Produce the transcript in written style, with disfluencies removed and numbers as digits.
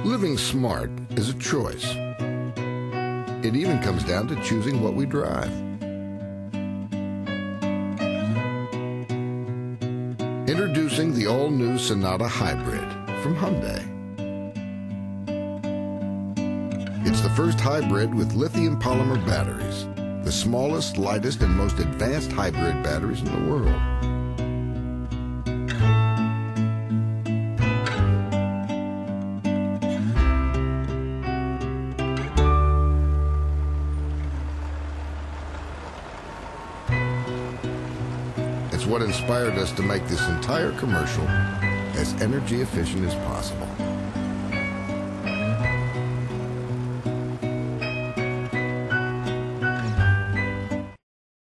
Living smart is a choice. It even comes down to choosing what we drive. Introducing the all-new Sonata Hybrid from Hyundai. It's the first hybrid with lithium polymer batteries, the smallest, lightest, and most advanced hybrid batteries in the world. It's what inspired us to make this entire commercial as energy efficient as possible.